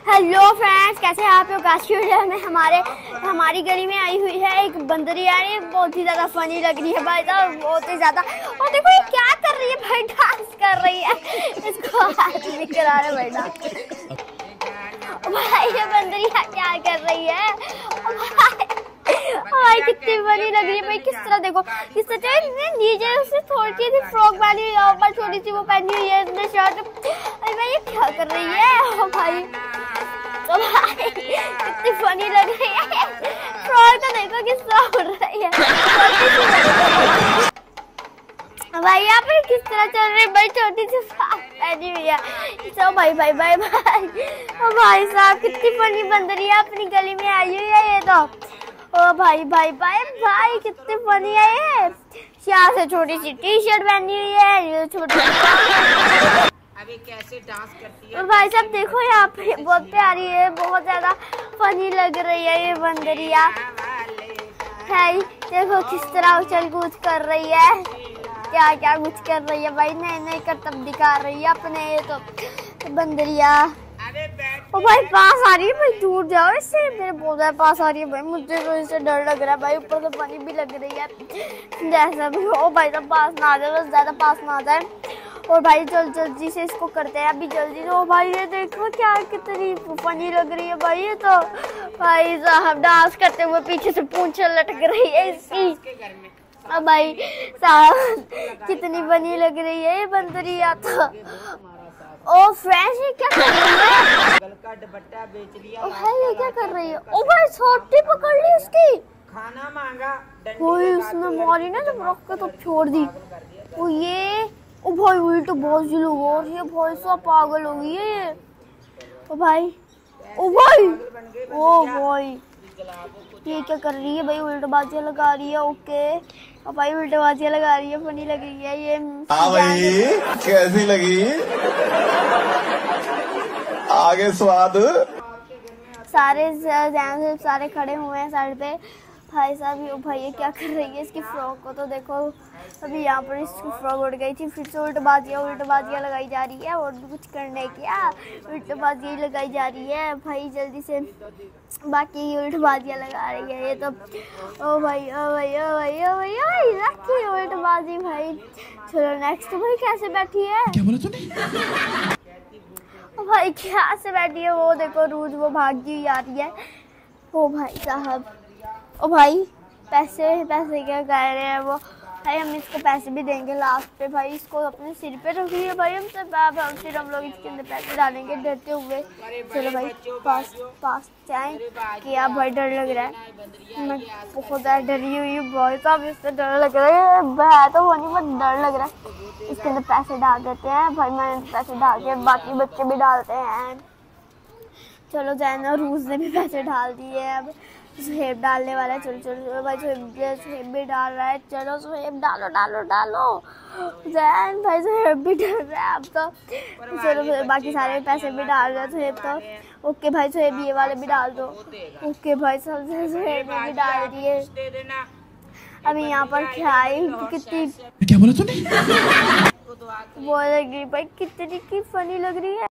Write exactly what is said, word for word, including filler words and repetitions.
Hello friends, कैसे हैं आप लोग। आज की वीडियो में हमारे हमारी गली में आई हुई है एक बंदरी आ रही है, बहुत ही ज्यादा फनी लग रही है भाई साहब, बहुत ही ज्यादा। और देखो ये क्या कर रही है भाई, डांस कर रही है, इसको हाथ में करा रहे भाई डांस। भाई ये बंदरी क्या कर रही है भाई, कितनी फनी लग रही है भाई। किस तरह देखो, किस तरह नीचे उसने थोड़ी सी फ्रॉक पहनी है, ऊपर छोटी सी वो पहनी हुई है इसने शर्ट। अरे भाई ये क्या कर रही है ओ भाई, तो भाई कितनी फनी लग रही है। फ्रॉक तो देखो किस तरह उड़ रही है भाई, यहाँ पर किस तरह चल रही है भाई, छोटी सी फ्रॉक पहनी हुई है। तो भाई भाई भाई भाई ओ भाई साहब, कितनी फनी बंदरी है, अपनी गली में आई हुई है ये तो। ओ भाई भाई भाई भाई कितनी फनी है ये। यहाँ से छोटी सी टी शर्ट पहनी हुई है, ये छोटी अभी कैसे डांस करती है। और भाई साहब देखो यहाँ पे बहुत प्यारी है, बहुत ज्यादा फनी लग रही है ये बंदरिया है। देखो किस तरह उछल कूद कर रही है, क्या क्या कुछ कर रही है भाई, नए नए करतब दिखा रही है अपने ये तो बंदरिया। ओ भाई पास आ रही है भाई, दूर जाओ इससे, मेरे बहुत ज्यादा पास आ रही है भाई, मुझे तो इससे डर लग रहा है भाई, ऊपर से पानी भी लग रही है जैसा भी हो भाई साहब, पास ना आ जाए, बस ज्यादा पास ना आ जाए। और भाई जल्द जल्दी से इसको करते हैं अभी जल्दी से। ओ भाई ये देखो क्या कितनी फनी लग रही है भाई ये तो, भाई साहब डांस करते हुए पीछे से पूंछ लटक रही है इसकी। अब भाई साहब कितनी फनी लग रही है ये बंदरिया तो। ओ फ्रेंड्स ये क्या कर रही है, का दुपट्टा बेच लिया। ओ भाई ये क्या कर रही है, ओ भाई छोटी पकड़ ली उसकी, खाना मांगा कोई उसने मारी ना जब रख के तो छोड़ दी। ओ ये ओ भाई वही तो बहुत सी लोग और ये भाई सब पागल हो गई है ये। ओ भाई ओ भाई ओ भाई ये क्या कर रही है भाई, उल्टबाजियां लगा रही है। ओके और भाई उल्टबाजियां लगा रही है, फनी लग रही है ये। हाँ भाई कैसी लगी आगे स्वाद। सारे जैन सारे खड़े हुए हैं साइड पे। भाई साहब ये भाई ये क्या कर रही है, इसकी फ्रॉक को तो देखो, अभी यहाँ पर इसकी फ्रॉक उड़ गई थी, फिर से उल्टबाजियाँ उल्टबाजियाँ लगाई जा रही है, और भी कुछ करने क्या उल्टबाजियाँ लगाई जा रही है भाई, जल्दी से बाकी उल्टबाजियाँ लगा रही है ये तो। ओ भाई ओ भाई ओ भाई ओ भाई ओ भाई रखी उल्टबाजी भाई। चलो नेक्स्ट भाई कैसे बैठी है, क्या बोला तूने भाई क्या से बैठी है, वो देखो रूज वो भागी हुई आ रही है। ओ भाई साहब ओ भाई पैसे पैसे क्या कह रहे हैं वो भाई, हम इसको पैसे भी देंगे लास्ट पे भाई, इसको अपने सिर पे रखिए भाई, हमसे हम फिर हम लोग इसके अंदर पैसे डालेंगे डरते हुए। चलो भाई पास पास जाए कि आप भाई डर लग रहा है, मैं बहुत ज़्यादा डरी हुई हूँ भाई साहब, इससे डर लग रहा है, है तो वो नहीं बट डर लग रहा है। इसके अंदर पैसे डाल देते हैं भाई, मैंने पैसे डाल के बाकी बच्चे भी डालते हैं। चलो जैना रूज ने भी पैसे डाल दिए, अब सुहेब डालने वाला है। चलो चलो भाई सुहेब सुहेब भी डाल रहा है, चलो सुहेब डालो डालो डालो जैन भाई, सुहेब भी डाल रहा है अब तो। चलो बाकी सारे पैसे भी डाल रहे हैं सुहेब तो। ओके भाई सुहेब ये वाले भी डाल दो। ओके भाई सब सुहेब ने भी डाल दिए। अभी यहाँ पर क्या कितनी क्या बोला तूने बोल रही भाई, कितनी की फनी लग रही है।